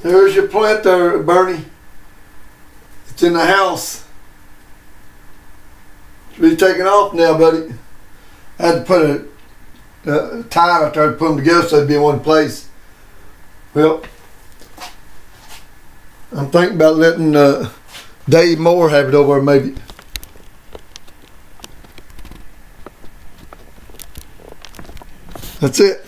There's your plant there, Bernie. It's in the house. It's be taken off now, buddy. I had to put a tie out there to put them together so they'd be in one place. Well, I'm thinking about letting Dave Moore have it over there, maybe. That's it.